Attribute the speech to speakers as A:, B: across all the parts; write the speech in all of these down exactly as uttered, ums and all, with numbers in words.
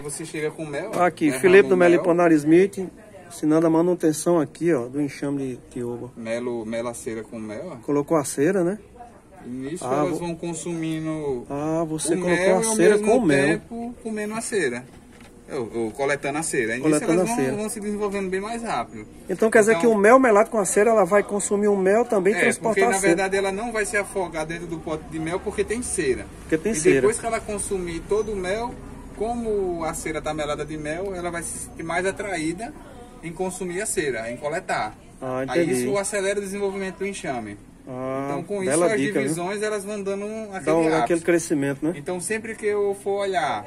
A: você chega com mel.
B: Aqui, Felipe do Meliponar Smith, ensinando a manutenção aqui, ó, do enxame de tiúba.
A: Melo, mela cera com mel. Ó.
B: Colocou a cera, né?
A: E nisso
B: ah,
A: elas
B: vou...
A: vão consumindo
B: ah, você
A: o
B: colocou
A: mel
B: a
A: e ao
B: cera
A: mesmo
B: com o mel.
A: tempo comendo a cera. Ou, ou coletando a cera. Aí nisso
B: Coletando
A: elas
B: a
A: vão,
B: cera.
A: vão se desenvolvendo bem mais rápido.
B: Então quer dizer
A: então,
B: que o mel melado com a cera, ela vai consumir o mel também e
A: é,
B: transportar
A: porque,
B: a
A: na
B: cera.
A: verdade ela não vai se afogar dentro do pote de mel porque tem cera.
B: Porque tem
A: e
B: cera.
A: depois que ela consumir todo o mel, como a cera está melada de mel, ela vai se sentir mais atraída em consumir a cera, em coletar.
B: Ah,
A: Aí isso acelera o desenvolvimento do enxame.
B: Ah,
A: então com isso as dica, divisões viu? Elas vão dando um, aquele,
B: Dá um, aquele crescimento, né?
A: Então sempre que eu for olhar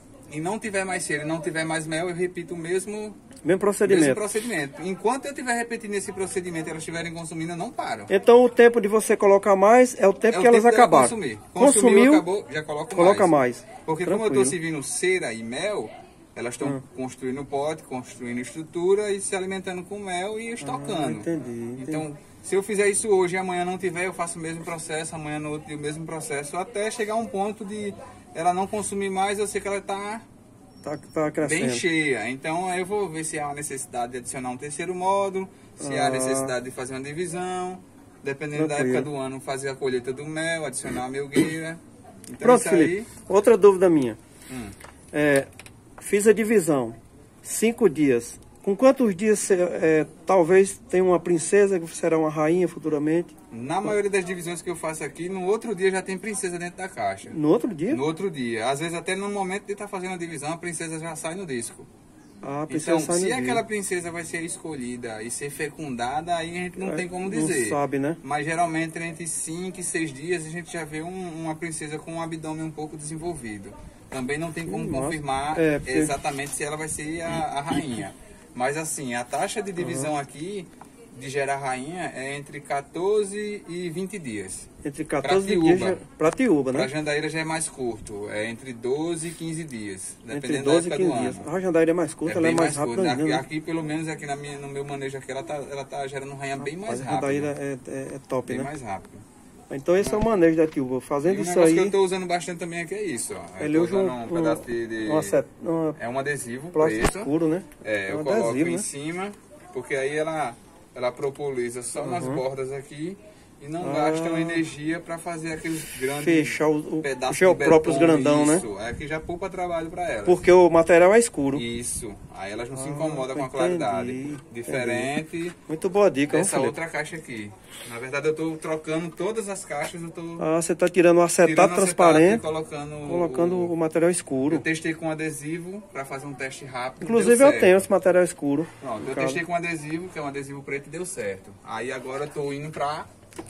A: e não tiver mais cera e não tiver mais mel, eu repito o mesmo,
B: mesmo procedimento.
A: mesmo procedimento. Enquanto eu estiver repetindo esse procedimento e elas estiverem consumindo, eu não paro.
B: Então o tempo de você colocar mais é o tempo
A: é
B: que
A: o
B: elas
A: tempo
B: acabaram.
A: Consumir.
B: Consumiu,
A: Consumiu, acabou, já coloco
B: coloca
A: mais.
B: mais.
A: Porque
B: Tranquilo.
A: como eu estou servindo cera e mel, elas estão hum. construindo pote, construindo estrutura e se alimentando com mel e estocando.
B: Ah, entendi, entendi.
A: Então, se eu fizer isso hoje e amanhã não tiver, eu faço o mesmo processo, amanhã no outro dia o mesmo processo, até chegar a um ponto de ela não consumir mais, eu sei que ela está
B: tá, tá
A: bem cheia. Então, eu vou ver se há uma necessidade de adicionar um terceiro módulo, se
B: ah.
A: há necessidade de fazer uma divisão, dependendo Tranquilo. Da época do ano, fazer a colheita do mel, adicionar a melgueira. Então,
B: Pronto,
A: isso
B: Felipe.
A: aí...
B: Outra dúvida minha.
A: Hum.
B: É, fiz a divisão, cinco dias. Com quantos dias é, talvez tenha uma princesa que será uma rainha futuramente?
A: Na maioria das divisões que eu faço aqui, no outro dia já tem princesa dentro da caixa.
B: No outro dia?
A: No outro dia. Às vezes até no momento de estar tá fazendo a divisão, a princesa já sai no disco.
B: Ah, a princesa
A: então,
B: sai no
A: se
B: dia.
A: aquela princesa vai ser escolhida e ser fecundada, aí a gente não é, tem como dizer.
B: Não sabe, né?
A: Mas geralmente entre cinco e seis dias a gente já vê um, uma princesa com um abdômen um pouco desenvolvido. Também não tem como Nossa. confirmar é, porque... exatamente se ela vai ser a, a rainha. Mas assim, a taxa de divisão uhum. aqui de gerar rainha é entre quatorze e vinte dias.
B: Entre quatorze e vinte dias para tiúba, né?
A: Para jandaíra já é mais curto, é entre doze e quinze dias, dependendo
B: entre doze
A: da época
B: e quinze
A: do
B: dias.
A: ano.
B: A jandaíra é mais curta, é ela é mais, mais rápida ainda.
A: Aqui,
B: né?
A: aqui, pelo menos aqui na minha, no meu manejo aqui, ela tá, ela tá gerando rainha bem mais rápido.
B: A jandaíra é, é, é top,
A: bem
B: né?
A: Bem mais rápido.
B: Então esse é o manejo da tiúba. Fazendo isso aí...
A: E um negócio que eu estou usando bastante também aqui é isso, ó.
B: Ele usa um,
A: um pedaço de... de
B: uma set, uma
A: é um adesivo
B: plástico
A: preto.
B: escuro, né?
A: É, eu
B: um
A: coloco
B: adesivo,
A: em
B: né?
A: cima, porque aí ela, ela propoliza só uhum. nas bordas aqui e não
B: ah,
A: gasta uma energia para fazer aqueles grandes
B: fechar o,
A: pedaços
B: o
A: de
B: próprios grandão,
A: isso.
B: né?
A: É que já poupa trabalho para elas.
B: Porque o material é escuro.
A: Isso. Aí elas não ah, se incomodam com a
B: entendi,
A: claridade. Diferente.
B: Entendi. Muito boa dica.
A: Essa outra caixa aqui. Na verdade eu estou trocando todas as caixas. Eu tô
B: ah, você está tirando o acetato transparente,
A: colocando,
B: colocando o, o material escuro.
A: Eu testei com adesivo para fazer um teste rápido.
B: Inclusive eu tenho esse material escuro.
A: Pronto, eu caso. testei com adesivo, que é um adesivo preto e deu certo. Aí agora eu estou indo para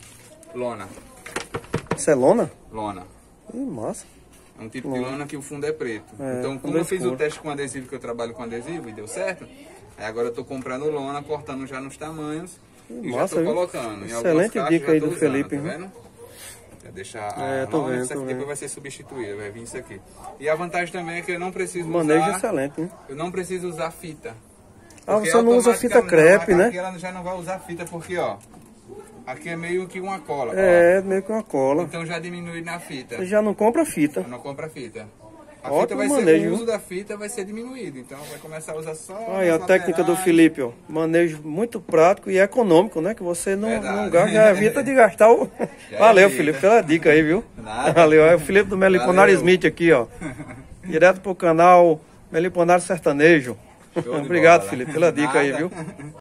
A: lona.
B: Isso é lona?
A: Lona.
B: Ih, massa.
A: É um tipo lona. de lona que o fundo é preto.
B: É,
A: então, como eu fiz o teste com adesivo, que eu trabalho com adesivo e deu certo, aí agora eu estou comprando lona, cortando já nos tamanhos e, e massa, já estou colocando. Em
B: excelente
A: caixas,
B: dica aí do
A: usando,
B: Felipe.
A: Tá vendo? Vai deixar
B: é,
A: a
B: tô
A: lona,
B: vendo,
A: isso aqui
B: tô
A: depois
B: vendo.
A: vai ser substituído, vai vir isso aqui. E a vantagem também é que eu não preciso
B: manejo
A: usar...
B: excelente, né?
A: Eu não preciso usar fita.
B: Ah, você não usa fita crepe, né?
A: Aqui ela já não vai usar fita porque, ó, aqui é meio que uma cola.
B: É,
A: ó.
B: meio que uma cola.
A: Então já diminui na fita.
B: Você já não compra fita.
A: Eu não compra fita. A
B: Ótimo
A: fita vai
B: manejo,
A: ser, o uso da fita vai ser diminuído, então vai começar a usar só
B: aí a técnica do Felipe, ó, manejo muito prático e econômico, né? Que você não, não gasta, já evita de gastar o... Valeu, Felipe, pela dica aí, viu?
A: Nada.
B: Valeu, é o Felipe do Meliponar Smith aqui, ó. Direto pro canal Meliponar Sertanejo. Obrigado, Felipe, pela dica Nada. aí, viu?